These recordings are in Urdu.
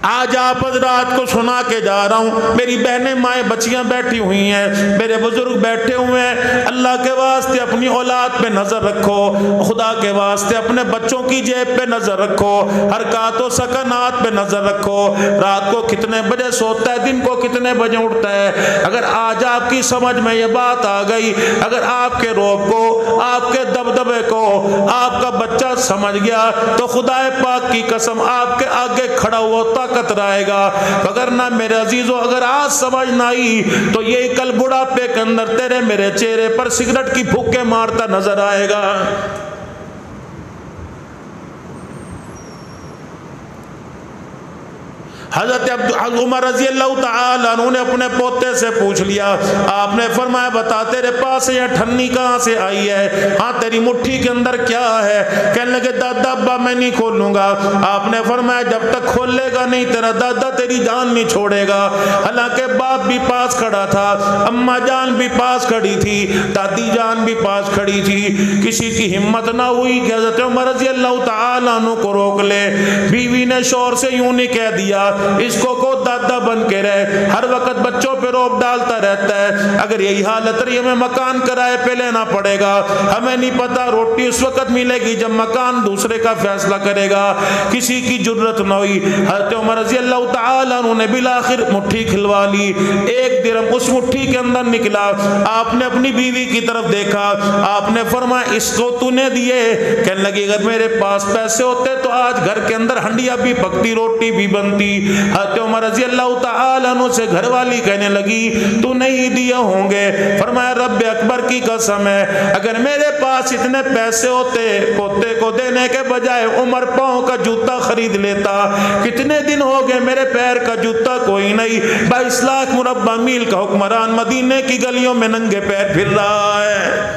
آج آپ حضرات کو سنا کے جا رہا ہوں، میری بہنیں مائیں بچیاں بیٹھی ہوئی ہیں، میرے بزرگ بیٹھے ہوئے ہیں، اللہ کے واسطے اپنی اولاد پہ نظر رکھو، خدا کے واسطے اپنے بچوں کی جیب پہ نظر رکھو، حرکات و سکنات پہ نظر رکھو، رات کو کتنے بجے سوتا ہے، دن کو کتنے بجے اٹھتا ہے۔ اگر آج آپ کی سمجھ میں یہ بات آ گئی، اگر آپ کے روب کو، آپ کے دبدبے کو آپ کا بچہ سمجھ گیا تو خدا پاک کی قسم آپ کے آگے کھڑا ہوا طاقت رہے گا، وگرنہ میرے عزیزو اگر آج سمجھ نہ آئی تو یہ کل بڑھاپے کے اندر تیرے میرے چہرے پر سگریٹ کی پھوکے مارتا نظر آئے گا۔ حضرت عمر رضی اللہ تعالیٰ عنہ نے اپنے پوتے سے پوچھ لیا، آپ نے فرمایا بتا تیرے پاس یہ ٹھنی کہاں سے آئی ہے؟ ہاں تیری مٹھی کے اندر کیا ہے؟ کہنے لگے دادا ابا میں نہیں کھولوں گا۔ آپ نے فرمایا جب تک کھول لے گا نہیں تیرا دادا تیری جان نہیں چھوڑے گا۔ حالانکہ باپ بھی پاس کھڑا تھا، اماں جان بھی پاس کھڑی تھی، دادی جان بھی پاس کھڑی تھی، کسی کی ہمت نہ ہوئی کہ حضرت عمر رضی اللہ تعالیٰ عنہ کو روک لے۔ بیوی نے شور سے یوں نہیں کہہ دیا اس کو دادا بن کے رہے، ہر وقت بچوں پہ روب ڈالتا رہتا ہے، اگر یہی حالت رہی ہمیں مکان کرائے پہ لینا پڑے گا، ہمیں نہیں پتا روٹی اس وقت ملے گی جب مکان دوسرے کا فیصلہ کرے گا۔ کسی کی جرت نہ ہوئی، حضرت عمر رضی اللہ تعالیٰ عنہ نے بالآخر مٹھی کھلوا لی، ایک درہم اس مٹھی کے اندر نکلا۔ آپ نے اپنی بیوی کی طرف دیکھا، آپ نے فرمایا اس کو تو نے دیے؟ کہنے لگی اگر میرے پاس پیسے ہوتے تو آج گھر کے اندر ہنڈیا بھی پکتی، روٹی بھی بنتی۔ حضرت عمر رضی اللہ تعالیٰ عنہ سے گھر والی کہنے لگی تو نہیں دیے ہوں گے؟ فرمایا رب اکبر کی قسم ہے اگر میرے پاس اتنے پیسے ہوتے پوتے کو دینے کے بجائے عمر پاؤں کا جوتا خرید لیتا۔ کتنے دن ہو گئے میرے پیر کا جوتا کوئی نہیں، 22 لاکھ مربع میل کا حکمران مدینے کی گلیوں میں ننگے پیر پھر رہا ہے۔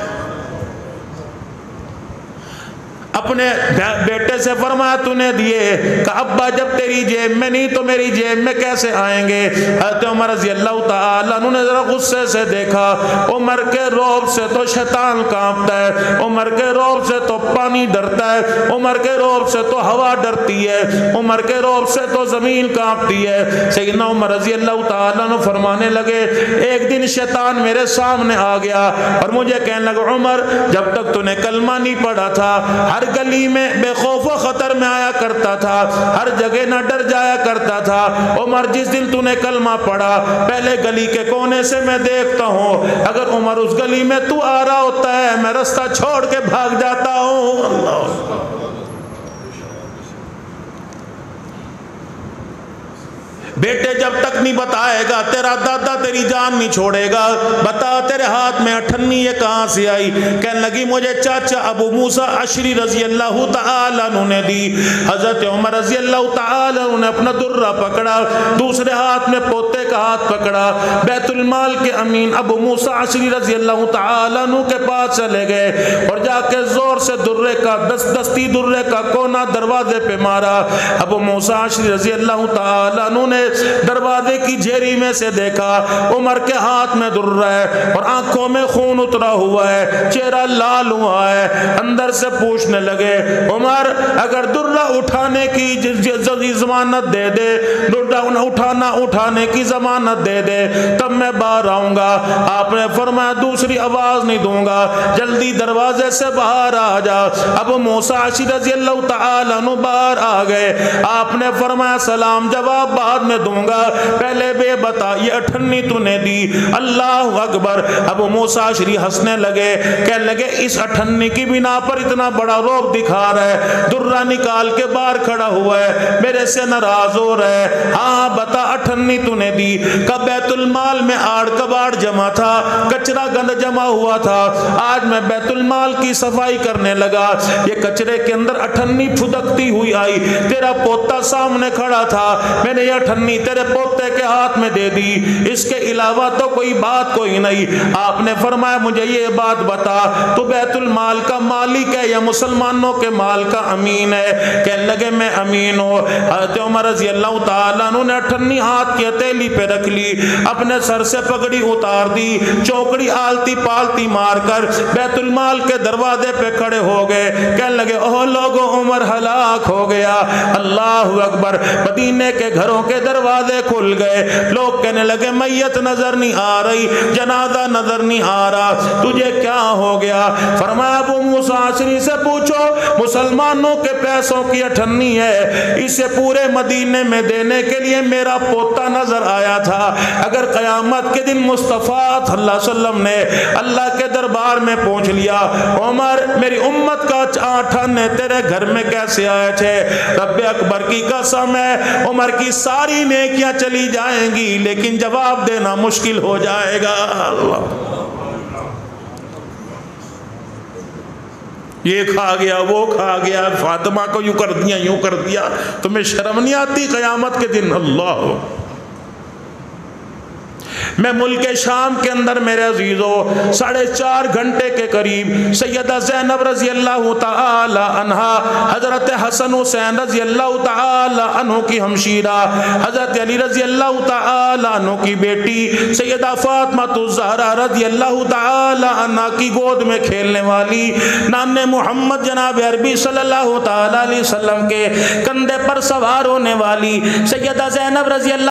اپنے بیٹے سے فرمایا تو نے دیے؟ کہ ابا جب تیری جیب میں نہیں تو میری جیب میں کیسے آئیں گے؟ حضرت عمر رضی اللہ تعالیٰ عنہ نے ذرا غصے سے دیکھا، عمر کے روب سے تو شیطان کانپتا ہے، عمر کے روب سے تو پانی ڈرتا ہے، عمر کے روب سے تو ہوا ڈرتی ہے، عمر کے روب سے تو زمین کانپتی ہے۔ سیدنا عمر رضی اللہ تعالیٰ عنہ فرمانے لگے ایک دن شیطان میرے سامنے آ گیا اور مجھے کہنے لگا عمر جب تک تو نے کلمہ نہیں پڑھا تھا ہر گلی میں بے خوف و خطر میں آیا کرتا تھا، ہر جگہ نہ ڈر جایا کرتا تھا۔ عمر جس دن تو نے کلمہ پڑھا پہلے گلی کے کونے سے میں دیکھتا ہوں، اگر عمر اس گلی میں تو آ رہا ہوتا ہے میں رستہ چھوڑ کے بھاگ جاتا ہوں۔ اللہ بیٹے جب تک نہیں بتائے گا تیرا دادا تیری جان نہیں چھوڑے گا، بتا تیرے ہاتھ میں اٹھنی یہ کہاں سے آئی؟ کہنے لگی مجھے چاچا ابو موسیٰ اشعری رضی اللہ تعالیٰ عنہ نے دی۔ حضرت عمر رضی اللہ تعالیٰ عنہ نے اپنا درہ پکڑا، دوسرے ہاتھ میں پوتے کا ہاتھ پکڑا، بیت المال کے امین ابو موسیٰ اشعری رضی اللہ تعالیٰ عنہ کے پاس چلے گئے اور جا کے زور سے درے کا دستی درے کا کونا دروازے پہ مارا۔ ابو موسیٰ اشعری رضی اللہ تعالیٰ عنہ نے دروازے کی جھیری میں سے دیکھا عمر کے ہاتھ میں درہ ہے اور آنکھوں میں خون اترا ہوا ہے، چہرہ لال ہوا ہے۔ اندر سے پوچھنے لگے عمر اگر درہ اٹھانے کی ضمانت دے دے، درہ اٹھانے کی ضمانت دے دے تب میں باہر آؤں گا۔ آپ نے فرمایا دوسری آواز نہیں دوں گا، جلدی دروازے سے باہر آ جا۔ ابو موسیٰ اشعری رضی اللہ تعالیٰ عنہ باہر آ گئے۔ آپ نے فرمایا سلام جواب بعد میں دوں گا، پہلے بے بتا یہ اٹھنی تو نے دی؟ اللہ اکبر۔ ابو موسیٰ اشعری ہنسنے لگے، کہنے لگے اس اٹھنی کی بنا پر اتنا بڑا روب دکھا رہا ہے، درہ نکال کے باہر کھڑا ہوا ہے، میرے سے ناراض ہو رہا ہے۔ ہاں بتا اٹھنی تو نے دی؟ کہ بیت المال میں آڑ کباڑ جمع تھا، کچرا گند جمع ہوا تھا، آج میں بیت المال کی صفائی کرنے لگا، یہ کچرے کے اندر اٹھنی پھدکتی ہوئی آئی، تیرا پوتا سامنے کھڑا تھا، میں نے یہ اٹھنی تیرے پوتے کے ہاتھ میں دے دی، اس کے علاوہ تو کوئی بات کوئی نہیں۔ آپ نے فرمایا مجھے یہ بات بتا تو بیت المال کا مالک ہے یا مسلمانوں کے مال کا امیر امین ہے؟ کہنے لگے میں امین ہوں۔ حضرت عمر رضی اللہ تعالیٰ عنہ نے 98 ہاتھ کی ہتھیلی پہ رکھ لی، اپنے سر سے پگڑی اتار دی، چوکڑی آلتی پالتی مار کر بیت المال کے دروازے پہ کھڑے ہو گئے، کہنے لگے اوہ لوگوں عمر ہلاک ہو گیا۔ اللہ اکبر، مدینے کے گھروں کے دروازے کھل گئے، لوگ کہنے لگے میت نظر نہیں آ رہی، جنازہ نظر نہیں آ رہا، تجھے کیا ہو گیا؟ فرمایا ابو موسیٰ اشعری سے پوچھو، مسلمانوں کے پیسوں کی 98 ہے، اسے پورے مدینے میں دینے کے لیے میرا پوتا نظر آیا تھا۔ اگر قیامت کے دن مصطفیٰ صلی اللہ علیہ وسلم نے اللہ کے دربار میں پہنچ لیا، عمر میری امت کا 98 تیرے گھر میں کیسے آئے تھے؟ رب اکبر کی قسم ہے عمر کی ساری نیکیاں چلی جائیں گی لیکن جواب دینا مشکل ہو جائے گا۔ اللہ، یہ کھا گیا وہ کھا گیا، فاطمہ کو یوں کر دیا یوں کر دیا، تمہیں شرم نہیں آتی قیامت کے دن؟ اللہ، میں ملک شام کے اندر میرے عزیزو 4.5 گھنٹے کے قریب سیدہ زینب رضی اللہ تعالی عنہا، حضرت حسن حسین رضی اللہ تعالی عنہ کی ہمشیرہ، حضرت علی رضی اللہ تعالی عنہ کی بیٹی سیدہ فاطمہ الزہرا رضی اللہ تعالی عنہ کی گود میں کھیلنے والی، نام محمد جناب عربی صلی اللہ تعالی علیہ وسلم کے کندھے پر سوار ہونے والی سیدہ زینب رضی اللہ